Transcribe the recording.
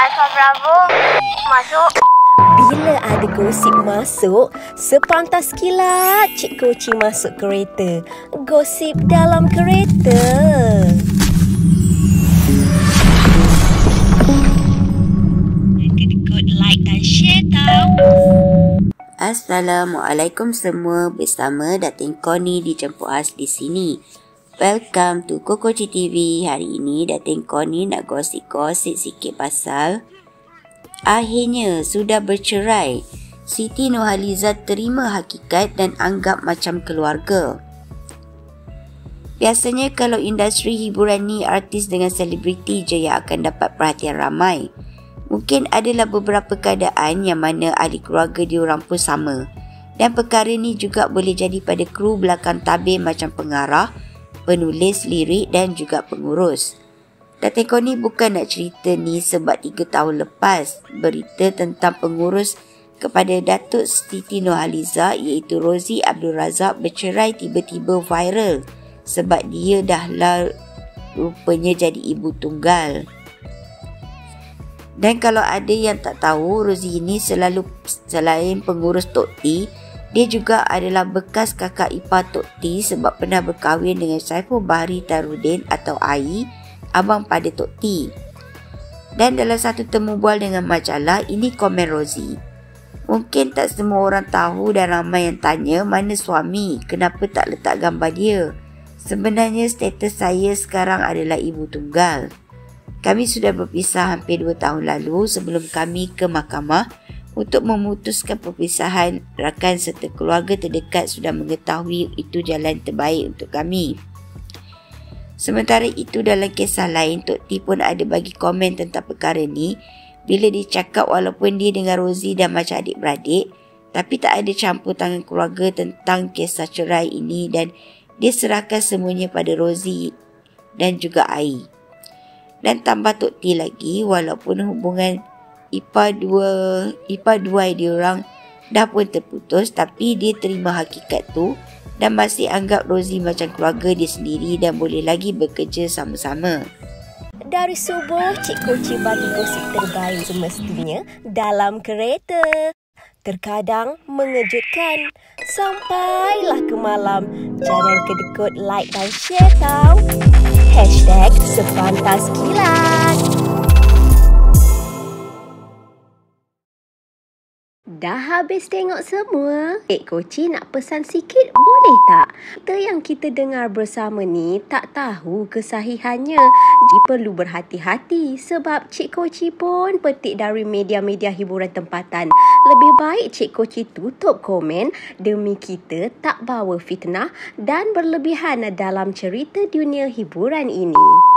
Alfa Bravo, masuk. Bila ada gosip masuk, sepantas kilat Cik Koci masuk kereta. Gosip dalam kereta. Kedekut like dan share tau. Assalamualaikum semua, bersama Datin Connie di Jemput Khas di sini. Welcome to Kokoci TV. Hari ini Datin Connie nak gosip-gosip sikit pasal akhirnya sudah bercerai. Siti Nurhaliza terima hakikat dan anggap macam keluarga. Biasanya kalau industri hiburan ni, artis dengan selebriti je yang akan dapat perhatian ramai. Mungkin adalah beberapa keadaan yang mana ahli keluarga diorang pun sama. Dan perkara ni juga boleh jadi pada kru belakang tabir macam pengarah, penulis lirik dan juga pengurus. Datin Connie bukan nak cerita ni sebab 3 tahun lepas berita tentang pengurus kepada Datuk Siti Nurhaliza iaitu Rozi Abdul Razak bercerai tiba-tiba viral sebab dia dah lah rupanya jadi ibu tunggal. Dan kalau ada yang tak tahu, Rozi ini selain pengurus Tok T, dia juga adalah bekas kakak ipar Tok T sebab pernah berkahwin dengan Saiful Bahri Tarudin atau Ai, abang pada Tok T. Dan dalam satu temu bual dengan majalah, ini komen Rozi. Mungkin tak semua orang tahu dan ramai yang tanya mana suami, kenapa tak letak gambar dia. Sebenarnya status saya sekarang adalah ibu tunggal. Kami sudah berpisah hampir 2 tahun lalu sebelum kami ke mahkamah untuk memutuskan perpisahan. Rakan serta keluarga terdekat sudah mengetahui itu jalan terbaik untuk kami. Sementara itu, dalam kisah lain, Tok T pun ada bagi komen tentang perkara ni bila dia cakap walaupun dia dengan Rozi dah macam adik-beradik, tapi tak ada campur tangan keluarga tentang kisah cerai ini dan dia serahkan semuanya pada Rozi dan juga Ai. Dan tambah Tok T lagi, walaupun hubungan ipar dua diorang dah pun terputus, tapi dia terima hakikat tu dan masih anggap Rozi macam keluarga dia sendiri dan boleh lagi bekerja sama-sama. Dari subuh, Cik Koci bagi gosip terbaik semestinya dalam kereta. Terkadang mengejutkan. Sampailah ke malam. Jangan kedekut like dan share tau. #sepantaskilat. Dah habis tengok semua? Cik Koci nak pesan sikit boleh tak? Berita yang kita dengar bersama ni tak tahu kesahihannya. Jadi perlu berhati-hati sebab Cik Koci pun petik dari media-media hiburan tempatan. Lebih baik Cik Koci tutup komen demi kita tak bawa fitnah dan berlebihan dalam cerita dunia hiburan ini.